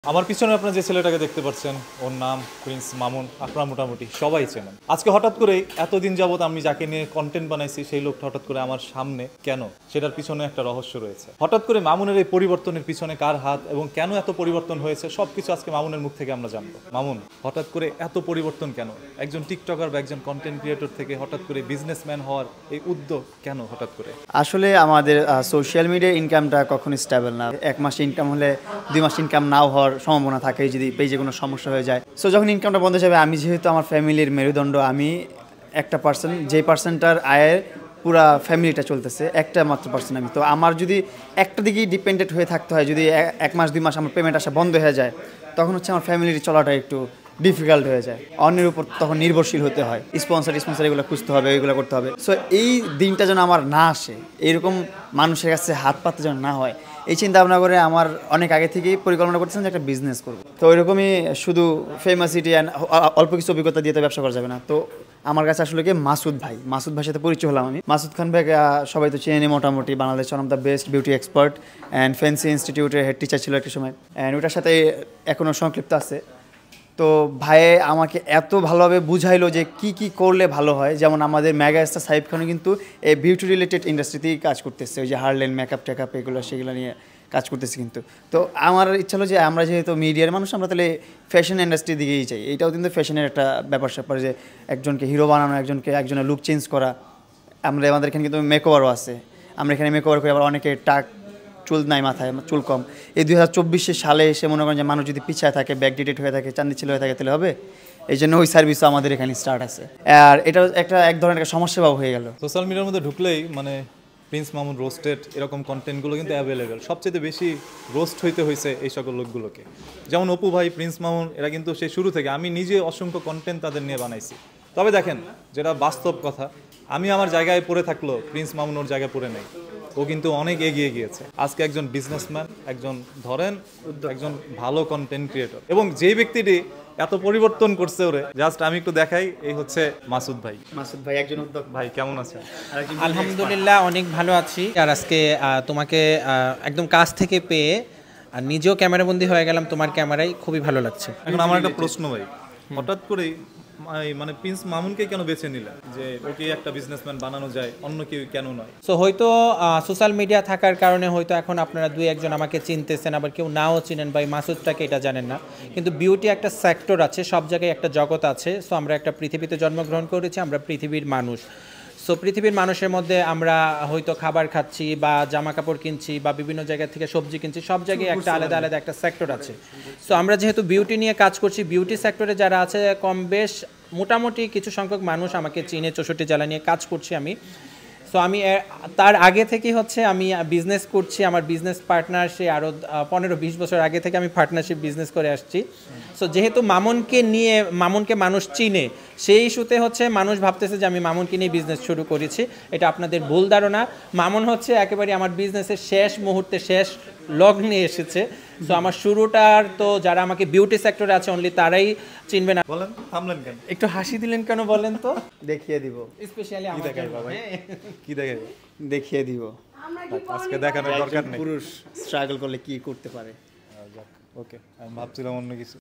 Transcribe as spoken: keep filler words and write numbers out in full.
আমার পিছনে আপনারা যে ছেলেটাকে দেখতে পাচ্ছেন ওর নাম প্রিন্স মামুন। আপনারা মোটামুটি সবাই চেনেন। আজকে হঠাৎ করে এতদিন যাবত আমি যাকে নিয়ে কন্টেন্ট বানাইছি সেই লোকটা হঠাৎ করে আমার সামনে কেন, সেটার পিছনে একটা রহস্য রয়েছে। হঠাৎ করে মামুনের এই পরিবর্তনের পিছনে কার হাত এবং কেন এত পরিবর্তন হয়েছে সবকিছু আজকে মামুনের মুখ থেকে আমরা জানবো। মামুন, হঠাৎ করে এত পরিবর্তন কেন? একজন টিকটকার বা একজন কন্টেন্ট ক্রিয়েটর থেকে হঠাৎ করে বিজনেসম্যান হওয়ার এই উদ্যোগ কেন হঠাৎ করে? আসলে আমাদের সোশ্যাল মিডিয়ার ইনকামটা কখনো স্টেবল না। এক মাস ইনকাম হলে দুই মাস ইনকাম নাও হওয়ার সম্ভাবনা থাকে যদি পেজে কোনো সমস্যা হয়ে যায়। সো যখন ইনকামটা বন্ধ যাবে, আমি যেহেতু আমার ফ্যামিলির মেরুদণ্ড, আমি একটা পার্সন, যে পার্সনটার আয়ের পুরা ফ্যামিলিটা চলতেছে, একটা মাত্র পার্সন আমি। তো আমার যদি একটা দিকেই ডিপেন্ডেন্ট হয়ে থাকতে হয়, যদি এক মাস দুই মাস আমার পেমেন্ট আসা বন্ধ হয়ে যায়, তখন হচ্ছে আমার ফ্যামিলির চলাটা একটু ডিফিকাল্ট হয়ে যায়। অন্যের উপর তখন নির্ভরশীল হতে হয়, স্পন্সর স্পন্সর এগুলো খুঁজতে হবে, এগুলো করতে হবে। সো এই দিনটা যেন আমার না আসে, এইরকম মানুষের কাছে হাত পাততে যেন না হয়, এই চিন্তা ভাবনা করে আমার অনেক আগে থেকেই পরিকল্পনা করতেছেন যে একটা বিজনেস করবো। তো ওইরকমই শুধু ফেমাসিটি অ্যান্ড অল্প কিছু অভিজ্ঞতা দিয়ে তো ব্যবসা করা যাবে না। তো আমার কাছে আসলে কি মাসুদ ভাই, মাসুদ ভাইয়ের সাথে পরিচয় হলাম আমি। মাসুদ খান ভাই সবাই তো চেনে মোটামুটি, Bangladesh one of the best beauty expert and fancy ইনস্টিটিউটের হেড টিচার ছিল একটা সময়, অ্যান্ড ওটার সাথে এখনও সংক্ষিপ্ত আছে। তো ভাই আমাকে এত ভালোভাবে বুঝাইলো যে কি কি করলে ভালো হয়। যেমন আমাদের মেগা স্টার সাইফ খানও কিন্তু এই বিউটি রিলেটেড ইন্ডাস্ট্রিতেই কাজ করতেছে, ওই যে হারলেন মেকআপ টেকআপ এগুলো সেগুলো নিয়ে কাজ করতেছে। কিন্তু তো আমার ইচ্ছা হলো যে আমরা যেহেতু মিডিয়ার মানুষ, আমরা তাহলে ফ্যাশন ইন্ডাস্ট্রির দিকেই চাই। এটাও কিন্তু ফ্যাশনের একটা ব্যাপার স্যাপার, যে একজনকে হিরো বানানো, একজনকে একজনের লুক চেঞ্জ করা। আমরা আমাদের এখানে কিন্তু মেকওভারও আছে, আমরা এখানে মেকওভার করি। আবার অনেকে টাক চুল নাই, মাথায় চুল কম। এই দুই হাজার চব্বিশে সালে এসে মনে করেন যে মানুষ যদি পিছায় থাকে, ব্যাকডেটেড হয়ে থাকে, চান্দি ছিল হয়ে থাকে, তাহলে হবে। এই জন্য ওই সার্ভিসও আমাদের এখানে স্টার্ট আছে। আর এটা একটা এক ধরনের একটা সমস্যাও হয়ে গেল। সোশ্যাল মিডিয়ার মধ্যে ঢুকলেই মানে প্রিন্স মামুন রোস্টেড এরকম কন্টেন্টগুলো কিন্তু অ্যাভেলেবেল। সবচেয়ে বেশি রোস্ট হইতে হয়েছে এই সকল লোকগুলোকে। যেমন অপু ভাই, প্রিন্স মামুন, এরা কিন্তু সেই শুরু থেকে, আমি নিজে অসংখ্য কন্টেন্ট তাদের নিয়ে বানাইছি। তবে দেখেন, যেটা বাস্তব কথা, আমি আমার জায়গায় পড়ে থাকলো, প্রিন্স মামুন ওর জায়গায় পড়ে নেই। ও কিন্তু অনেক এগিয়ে গিয়েছে। আজকে একজন বিজনেসম্যান, একজন ধরেন একজন ভালো কন্টেন্ট ক্রিয়েটর, এবং যেই ব্যক্তিটি এত পরিবর্তন করছে ওরে, জাস্ট আমি একটু দেখাই, এই হচ্ছে মাসুদ ভাই। মাসুদ ভাই একজন উদ্যোগ। ভাই কেমন আছেন? আলহামদুলিল্লাহ, অনেক ভালো আছি। আর আজকে তোমাকে একদম কাছ থেকে পেয়ে আর নিজেও ক্যামেরাবন্দি হয়ে গেলাম তোমার ক্যামেরায়, খুবই ভালো লাগছে। এখন আমার একটা প্রশ্ন ভাই, হঠাৎ করেই মানে প্রিন্স মামুনকে কেন বেছে নিলেন যে ওকে একটা বিজনেসম্যান বানানো যায়, অন্য কেউ কেন নয়? সো হয়তো সোশ্যাল মিডিয়া থাকার কারণে হয়তো এখন আপনারা দুই একজন আমাকে চিনতেছেন, আবার কেউ নাও চিনেন বা মাসুদটাকে এটা জানেন না। কিন্তু বিউটি একটা সেক্টর আছে, সব জায়গায় একটা জগৎ আছে। সো আমরা একটা পৃথিবীতে জন্মগ্রহণ করেছি, আমরা পৃথিবীর মানুষ। সো পৃথিবীর মানুষের মধ্যে আমরা হয়তো খাবার খাচ্ছি বা জামা কাপড় কিনছি বা বিভিন্ন জায়গা থেকে সবজি কিনছি, সব জায়গায় একটা আলাদা আলাদা একটা সেক্টর আছে। সো আমরা যেহেতু বিউটি নিয়ে কাজ করছি, বিউটি সেক্টরে যারা আছে কম বেশ মোটামুটি কিছু সংখ্যক মানুষ আমাকে চিনে, চৌষট্টি জেলা নিয়ে কাজ করছি আমি। সো আমি তার আগে থেকে হচ্ছে আমি বিজনেস করছি, আমার বিজনেস পার্টনার সে আরও পনেরো বিশ বছর আগে থেকে আমি পার্টনারশিপ বিজনেস করে আসছি। সো যেহেতু মামুনকে নিয়ে, মামুনকে মানুষ চিনে, সেই ইস্যুতে হচ্ছে মানুষ ভাবতেছে যে আমি মামুনকে নিয়ে বিজনেস শুরু করেছি। এটা আপনাদের ভুল ধারণা। মামুন হচ্ছে একেবারে আমার বিজনেসের শেষ মুহূর্তে, শেষ লগ্নে এসেছে। সো আমার শুরুটার তো যারা আমাকে বিউটি সেক্টরে আছে অনলি তারাই চিনবে না। বলেন, থামলেন কেন? একটু হাসি দিলেন কেন বলেন তো? দেখিয়ে দিব, স্পেশালি কি দেখাই বাবা, কি দেখাই? দেখিয়ে দিব। আজকে দেখানোর দরকার নেই, পুরুষ স্ট্রাগল করলে কি করতে পারে। ওকে, আমি ভাবছিলাম অন্য কিছু।